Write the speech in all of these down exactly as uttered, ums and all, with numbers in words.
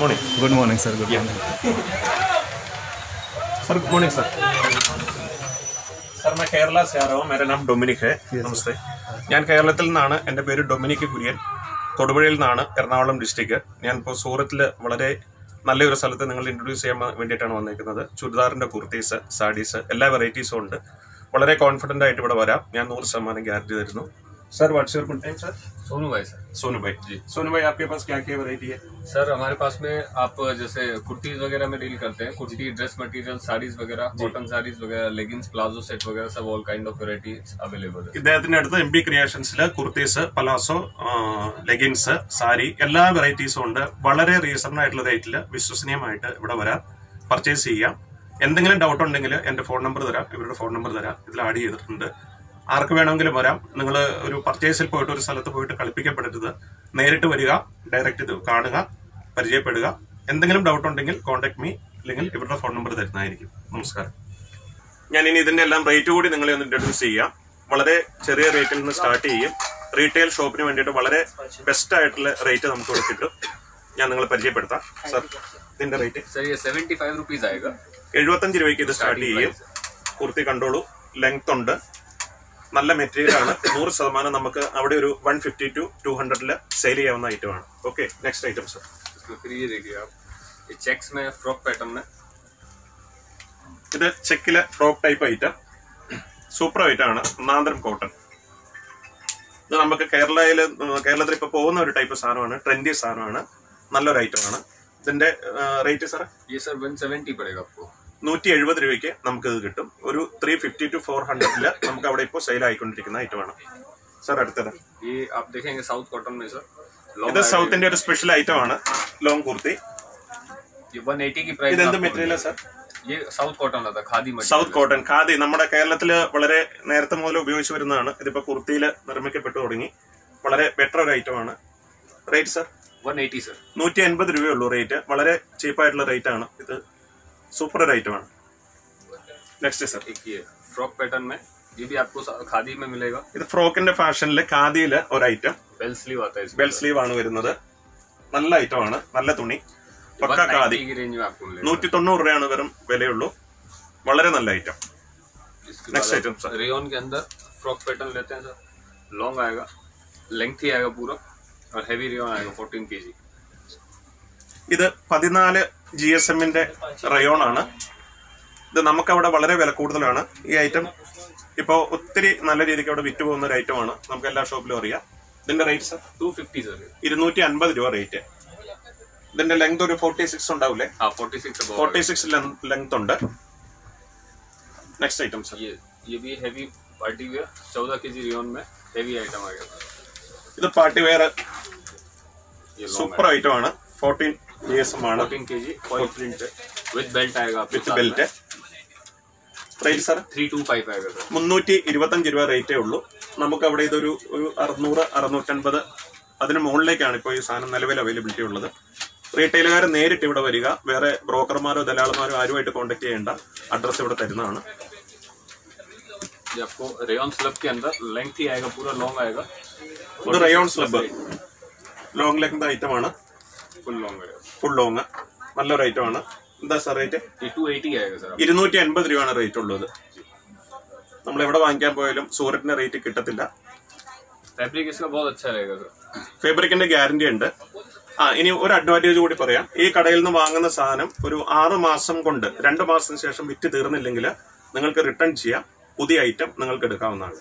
morning. Good morning, sir. Good morning. Sir, good morning, sir. Sir, मैं केरला से आ रहा हूँ. मेरा नाम डोमिनिक है. नमस्ते. ഞാൻ കേരളത്തിൽ നിന്നാണ്. എൻ്റെ പേര് ഡൊമിനിക് കുര്യൻ. തൊടുപുഴയിൽ നിന്നാണ്, എറണാകുളം ഡിസ്ട്രിക്ട്. ഞാനിപ്പോൾ സൂറത്തിൽ വളരെ നല്ലൊരു സ്ഥലത്ത് നിങ്ങൾ ഇൻട്രൊഡ്യൂസ് ചെയ്യാൻ വേണ്ടിയിട്ടാണ് വന്നിരിക്കുന്നത്. ചുരിദാറിൻ്റെ കുർത്തീസ്, സാരീസ് എല്ലാ വെറൈറ്റീസും ഉണ്ട്. വളരെ കോൺഫിഡൻ്റ് ആയിട്ട് ഇവിടെ വരാം. ഞാൻ നൂറ് ശതമാനം ഗ്യാരണ്ടി തരുന്നു. Sir what's your good name sir? Sonu भाई सर. सोनू भाई जी. सोनू भाई आपके पास क्या क्या वैरायटी है? सर हमारे पास में आप जैसे कुर्तीज वगैरह में डील करते हैं. कुर्ती, ड्रेस मटेरियल, साड़ीज वगैरह, कॉटन साड़ीज वगैरह, लेगिंग्स, प्लाजो सेट वगैरह सब all kind of varieties available है. ഇദ്ദേഹത്തിന്റെ അടുത്ത് എം ബി ക്രിയേഷൻസില് കുർത്തീസ്, പലാസോ, ലെഗിൻസ്, സാരി എല്ലാ വെറൈറ്റീസും ഉണ്ട്. വളരെ റീസണബിൾ ആയിട്ടുള്ള റേറ്റിൽ വിശ്വസനീയമായിട്ട് ഇവിടെ വരാം, പർച്ചേസ് ചെയ്യാം. എന്തെങ്കിലും ഡൗട്ട് ഉണ്ടെങ്കിൽ എന്റെ ഫോൺ നമ്പർ തരാം, ഇവരുടെ ഫോൺ നമ്പർ തരാം, ഇതിൽ ആഡ് ചെയ്തിട്ടുണ്ട്. ആർക്ക് വേണമെങ്കിലും വരാം. നിങ്ങൾ ഒരു പർച്ചേസിൽ പോയിട്ട് ഒരു സ്ഥലത്ത് പോയിട്ട് കളിപ്പിക്കപ്പെടരുത്. നേരിട്ട് വരിക, ഡയറക്റ്റ് ഇത് കാണുക, പരിചയപ്പെടുക. എന്തെങ്കിലും ഡൗട്ട് ഉണ്ടെങ്കിൽ കോൺടാക്ട് മീ, അല്ലെങ്കിൽ ഇവരുടെ ഫോൺ നമ്പർ തരുന്നതായിരിക്കും. നമസ്കാരം. ഞാൻ ഇനി ഇതിന്റെ എല്ലാം റേറ്റ് കൂടി നിങ്ങളെ ഒന്ന് ഇൻട്രൊഡ്യൂസ് ചെയ്യാം. വളരെ ചെറിയ റേറ്റിൽ നിന്ന് സ്റ്റാർട്ട് ചെയ്യും. റീറ്റെയിൽ ഷോപ്പിന് വേണ്ടിയിട്ട് വളരെ ബെസ്റ്റ് ആയിട്ടുള്ള റേറ്റ് നമുക്ക് ഇവിടെ കിട്ടും. ഞാൻ നിങ്ങളെ പരിചയപ്പെടുത്താം. സർ, ഇതിന്റെ റേറ്റ് സെവന്റി ഫൈവ് റുപ്പീസ് ആയേगा. എഴുപത്തഞ്ച് രൂപയ്ക്ക് ഇത് സ്റ്റാർട്ട് ചെയ്യും. കുർത്തി കണ്ടോളൂ, ലെങ്ത് ഉണ്ട്, നല്ല മെറ്റീരിയൽ ആണ്. നൂറ് ശതമാനം നമുക്ക് അവിടെ ഒരു വൺ ഫിഫ്റ്റി ടു ടു ഹൺഡ്രഡില് സെയിൽ ചെയ്യാവുന്ന ഐറ്റമാണ്. Okay, next item sir. ഇത് ചെക്കിലെ frock type item, super item ആണ്. നാന്തരം കോട്ടൺ. ഇത് നമുക്ക് കേരളയില് കേരളത്തിൽ ഇപ്പൊ പോകുന്ന ഒരു ടൈപ്പ് സാധനമാണ്, ട്രെൻഡി സാധനമാണ്, നല്ലൊരു ഐറ്റം ആണ്. ഇതിന്റെ റേറ്റ് സാർ നൂറ്റി എഴുപത് രൂപയ്ക്ക് നമുക്ക് ഇത് കിട്ടും. ഒരു ത്രീ ഫിഫ്റ്റി ടു ഫോർ ഹൺഡ്രഡില് നമുക്ക് അവിടെ ഇപ്പോൾ സെയിൽ ആയിക്കൊണ്ടിരിക്കുന്ന ഐറ്റമാണ്. സാർ അടുത്തത് ഇത് സൗത്തിന്റെ ഒരു സ്പെഷ്യൽ ഐറ്റം ആണ്, ലോങ് കുർത്തി. ഇതെന്ത് material sir? South cotton, khadi. നമ്മുടെ കേരളത്തില് വളരെ നേരത്തെ മുതൽ ഉപയോഗിച്ചു വരുന്നതാണ്. ഇതിപ്പോ കുർത്തിയിൽ നിർമ്മിക്കപ്പെട്ടു തുടങ്ങി. വളരെ ബെറ്റർ ഒരു ഐറ്റം ആണ്. Rate sir? നൂറ്റി അൻപത് രൂപയുള്ളൂ റേറ്റ്. വളരെ ചീപ്പായിട്ടുള്ള റേറ്റ് ആണ്. ഇത് सुपर आइटम है. नेक्स्ट सर, फ्रॉक पैटर्न में ये भी आपको खादी में मिलेगा. ഇത് ഫ്രോക്കിന്റെ ഫാഷനിലെ ഖാദിയിലെ ഒരു ഐറ്റം. बेल स्लीव आता है. बेल स्लीव ആണ് വരുന്നത്. നല്ല ഐറ്റം ആണ്, നല്ല തുണി, പക്ക ഖാദി. നൂറ്റി തൊണ്ണൂറ് രൂപയാണ് വെറും വിലയുള്ളൂ. വളരെ നല്ല item. Next item sir, rayon के अंदर फ्रॉक पैटर्न लेते हैं सर. लॉन्ग आएगा, लेंथी आएगा पूरा, और हेवी रेयन आएगा फोर्टीन केजी. ഇത് പതിനാല് ജി എസ് എമ്മിന്റെ റയോൺ ആണ്. ഇത് നമുക്കവിടെ വളരെ വില കൂടുതലാണ്. ഈ ഐറ്റം ഇപ്പോൾ ഒത്തിരി നല്ല രീതിക്ക് അവിടെ വിറ്റ് പോകുന്ന ഒരു ഐറ്റം ആണ്. നമുക്ക് എല്ലാ ഷോപ്പിലും അറിയാം. ഇതിന്റെ rate sir? Two fifty sir. ഇരുന്നൂറ്റി അൻപത് രൂപ റേറ്റ്. ഇതിന്റെ ലെങ്ത് ഒരു ഫോർട്ടി സിക്സ് ഉണ്ടാവില്ലേ? ഫോർട്ടി സിക്സ് ലെങ്ത് ഉണ്ട്. Next item sir. ഇത് പാർട്ടി വെയർ സൂപ്പർ ഐറ്റം ആണ്. ഫോർട്ടീൻ ജി എസ് എം ആണ്. മുന്നൂറ്റി ഇരുപത്തഞ്ച് രൂപ റേറ്റേ ഉള്ളൂ. നമുക്ക് അവിടെ ഇതൊരു ഒരു അറുന്നൂറ് അറുന്നൂറ്റൻപത് അതിന് മുകളിലേക്കാണ് ഇപ്പോൾ ഈ സാധനം നിലവിൽ അവൈലബിലിറ്റി ഉള്ളത്. റീറ്റെയിലുകാർ നേരിട്ട് ഇവിടെ വരിക. വേറെ ബ്രോക്കർമാരോ ദലാളന്മാരോ ആരുമായിട്ട് കോൺടാക്ട് ചെയ്യേണ്ട. അഡ്രസ് ഇവിടെ തരുന്നതാണ്. ഇത് rayon slub long length item ആണ്. ഫുൾ ലോങ് നല്ലൊരു ഐറ്റം ആണ്. എന്താ സാർ റേറ്റ്? ഇരുന്നൂറ്റി അൻപത് രൂപയാണ് റേറ്റ് ഉള്ളത്. നമ്മൾ എവിടെ വാങ്ങിക്കാൻ പോയാലും സൂററ്റിന്റെ റേറ്റ് കിട്ടത്തില്ല. ഫാബ്രിക്കിന്റെ ഗ്യാരണ്ടി ഉണ്ട്. ആ ഇനി ഒരു അഡ്വാൻറ്റേജ് കൂടി പറയാം. ഈ കടയിൽ നിന്ന് വാങ്ങുന്ന സാധനം ഒരു ആറ് മാസം കൊണ്ട് രണ്ട് മാസത്തിന് ശേഷം വിറ്റ് തീർന്നില്ലെങ്കിൽ നിങ്ങൾക്ക് റിട്ടേൺ ചെയ്യാം. പുതിയ ഐറ്റം നിങ്ങൾക്ക് എടുക്കാവുന്നതാണ്.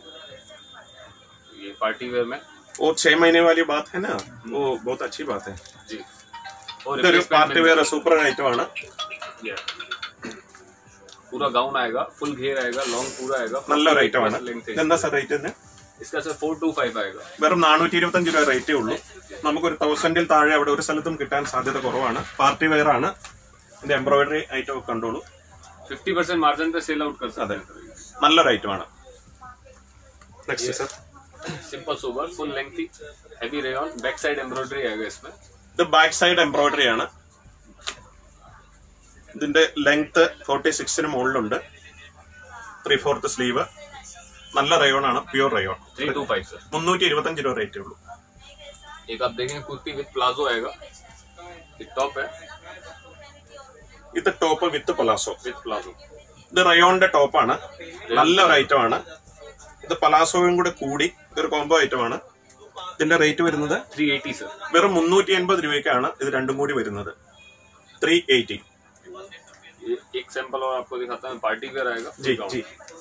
वो छह महीने वाली बात है ना, वो बहुत अच्छी बात है जी. इधर पार्टी वेयर सुपर आइटम ആണ്. पूरा गाउन आएगा, फुल घेर आएगा, लॉन्ग पूरा आएगा. നല്ല ഐറ്റം ആണ്. എന്താ സർ റേറ്റ് തന്നെ? इसका सर फोर टू फाइव आएगा. വെറും നാനൂറ്റി ഇരുപത്തഞ്ച് രൂപ റേറ്റേ ഉള്ളൂ. നമുക്കൊരു തൗസൻഡിൽ താഴെ അവിടെ ഒരു സ്ഥലത്തും കിട്ടാൻ സാധ്യത കുറവാണ്. പാർട്ടി വെയർ ആണ്. ഇതിന്റെ എംബ്രോയിഡറി ഐറ്റം കണ്ടോളൂ. ഫിഫ്റ്റി പെർസെന്റ് മാർജിൻ पे सेल आउट कर सकते हैं. നല്ലൊരു ഐറ്റം ആണ്. Next sir. Simple sober, full lengthy, heavy rayon, back side embroidery आएगा इसमें. ഇത് ബാക്ക് സൈഡ് എംബ്രോയിഡറി ആണ്. ഇതിന്റെ ലെങ്ത് ഫോർട്ടി സിക്സിന് മുകളിലുണ്ട്. Three fourth sleeve. നല്ല റയോൺ ആണ്, പ്യൂർ റയോൺ. മുന്നൂറ്റി ഇരുപത്തഞ്ച് രൂപ റേറ്റേ ഉള്ളൂ. एक आप देखेंगे कुर्ती विद प्लाजो आएगा. ये टॉप है ഇത് top with palazzo. With palazzo. ഇത് റയോണിന്റെ ടോപ്പാണ്, നല്ലൊരു ഐറ്റം ആണ്. ഇത് പലാസോയും കൂടെ കൂടി ഇതൊരു കോംബോ ഐറ്റം ആണ്. ഇതിന്റെ റേറ്റ് വരുന്നത് थ्री एटी सर. വെറും മുന്നൂറ്റി എൺപത് രൂപയ്ക്കാണ് ഇത് രണ്ടും കൂടി വരുന്നത്. Three eighty. एक सैंपल और आपको दिखाता हूँ. पार्टी वेयर आएगा. जी जी.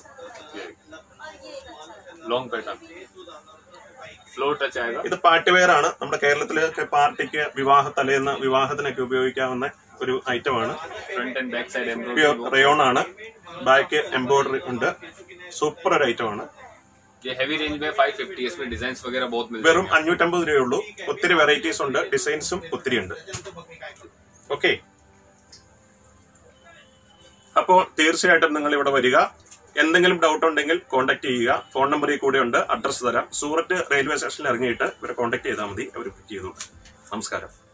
लॉन्ग पैटर्न ഫ്ലോ ടച്ച് ആയേगा. ഇത് പാർട്ടി വെയർ ആണ്. നമ്മുടെ കേരളത്തിലൊക്കെ പാർട്ടിക്ക് വിവാഹ തലേന്ന് വിവാഹത്തിനൊക്കെ ഉപയോഗിക്കാവുന്ന ഒരു ഐറ്റം ആണ്. Front and back side pure rayon ആണ്. ബാക്ക് എംബ്രോയിഡറി ഉണ്ട്. സൂപ്പർ ഒരു ഐറ്റം ആണ്. ये हेवी रेंज में फाइव फिफ्टी. इसमें डिजाइन वगैरह बहुत मिलते हैं. വെറും അഞ്ഞൂറ്റമ്പത് രൂപയുള്ളൂ. ഒത്തിരി വെറൈറ്റീസ് ഉണ്ട്, ഡിസൈൻസും ഒത്തിരി ഉണ്ട്. ഓക്കെ, അപ്പോൾ തീർച്ചയായിട്ടും നിങ്ങൾ ഇവിടെ വരിക. എന്തെങ്കിലും ഡൗട്ട് ഉണ്ടെങ്കിൽ കോൺടാക്ട് ചെയ്യുക. ഫോൺ നമ്പറിൽ കൂടെ ഉണ്ട്, അഡ്രസ്സ് തരാം. സൂററ്റ് റെയിൽവേ സ്റ്റേഷനിൽ ഇറങ്ങിയിട്ട് ഇവരെ കോൺടാക്ട് ചെയ്താൽ മതി, അവർ പിക്ക് ചെയ്തു. നമസ്കാരം.